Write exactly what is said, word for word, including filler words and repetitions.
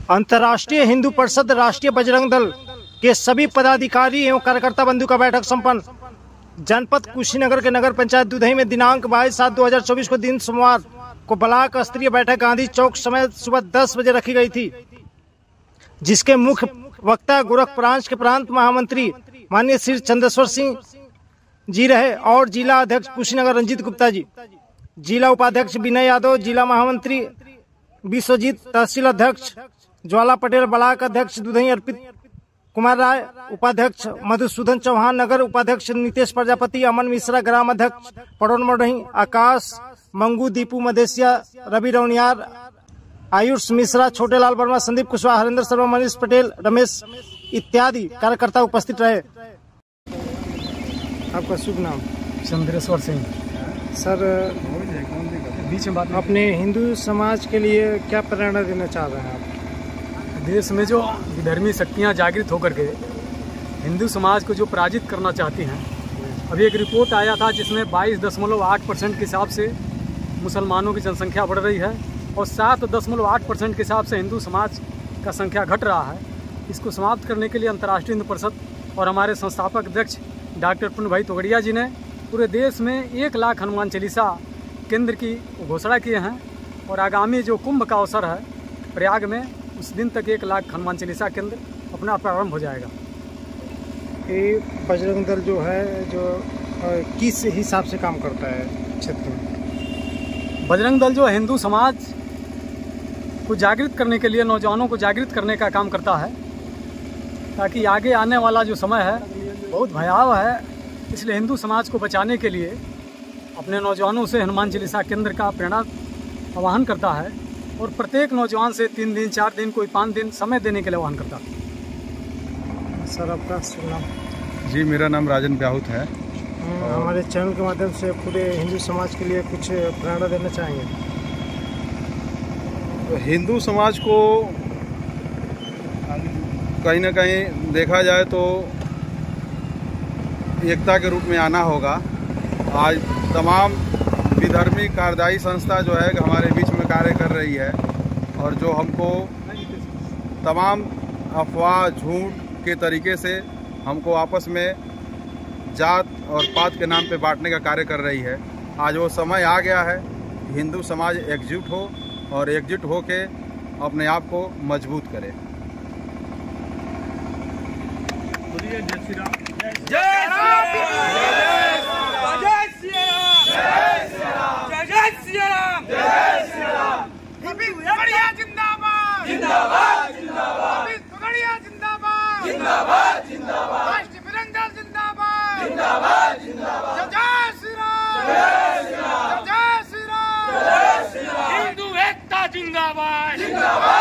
अंतर्राष्ट्रीय हिंदू परिषद राष्ट्रीय बजरंग दल के सभी पदाधिकारी एवं कार्यकर्ता बंधु का बैठक संपन्न जनपद कुशीनगर के नगर पंचायत दुधई में दिनांक बाईस सात दो हजार चौबीस को दिन सोमवार को ब्लॉक स्तरीय बैठक गांधी चौक समय सुबह दस बजे रखी गई थी, जिसके मुख्य वक्ता गोरख प्रांत के प्रांत महामंत्री माननीय श्री चंद्रेश्वर सिंह जी रहे और जिला अध्यक्ष कुशीनगर रंजीत गुप्ता जी, जिला उपाध्यक्ष विनय यादव, जिला महामंत्री विश्वजीत, तहसील अध्यक्ष ज्वाला पटेल, ब्लॉक अध्यक्ष दुधई अर्पित कुमार राय, उपाध्यक्ष मधुसूदन चौहान, नगर उपाध्यक्ष नितेश प्रजापति, अमन मिश्रा, ग्राम अध्यक्ष पड़ोन मडही, आकाश मंगू, दीपू मदेशिया, रवि रौनियार, आयुष मिश्रा, छोटे लाल वर्मा, संदीप कुशवाहा, हरिंदर शर्मा, मनीष पटेल, रमेश इत्यादि कार्यकर्ता उपस्थित रहे। आपका शुभ नाम? चंद्रेश्वर सिंह। सर, बीच में बात अपने हिंदू समाज के लिए क्या प्रेरणा देना चाह रहे हैं आप? देश में जो विधर्मी शक्तियां जागृत होकर के हिंदू समाज को जो पराजित करना चाहती हैं, अभी एक रिपोर्ट आया था जिसमें बाईस दशमलव आठ परसेंट के हिसाब से मुसलमानों की जनसंख्या बढ़ रही है और सात दशमलव आठ परसेंट के हिसाब से हिंदू समाज का संख्या घट रहा है। इसको समाप्त करने के लिए अंतर्राष्ट्रीय हिंदू परिषद और हमारे संस्थापक अध्यक्ष डॉक्टर पूर्ण भाई तोगड़िया जी ने पूरे देश में एक लाख हनुमान चालीसा केंद्र की घोषणा किए हैं और आगामी जो कुंभ का अवसर है प्रयाग में, उस दिन तक एक लाख हनुमान चालीसा केंद्र अपना प्रारंभ हो जाएगा। ये बजरंग दल जो है जो किस हिसाब से काम करता है क्षेत्र में? बजरंग दल जो हिंदू समाज को जागृत करने के लिए, नौजवानों को जागृत करने का काम करता है, ताकि आगे आने वाला जो समय है बहुत भयावह है, इसलिए हिंदू समाज को बचाने के लिए अपने नौजवानों से हनुमान चालीसा केंद्र का प्रेरणा आह्वान करता है और प्रत्येक नौजवान से तीन दिन, चार दिन, कोई पाँच दिन समय देने के लिए आह्वान करता है। सर, आपका शुभ नाम? जी, मेरा नाम राजन ब्याहुत है। हमारे चैनल के माध्यम से पूरे हिंदू समाज के लिए कुछ प्रेरणा देना चाहेंगे? तो हिंदू समाज को कहीं ना कहीं देखा जाए तो एकता के रूप में आना होगा। आज तमाम विधर्मी कार्यदायी संस्था जो है हमारे बीच में कार्य कर रही है और जो हमको तमाम अफवाह, झूठ के तरीके से हमको आपस में जात और पात के नाम पे बांटने का कार्य कर रही है। आज वो समय आ गया है हिंदू समाज एकजुट हो और एकजुट हो के अपने आप को मजबूत करे। जय श्री राम। जिंदाबाद जिंदाबाद, जिंदाबाद जिंदाबाद, राष्ट्रीय बजरंग दल जिंदाबाद जिंदाबाद जिंदाबाद, जय श्री राम, जय श्री राम, जय श्री राम, हिंदू एकता जिंदाबाद जिंदाबाद।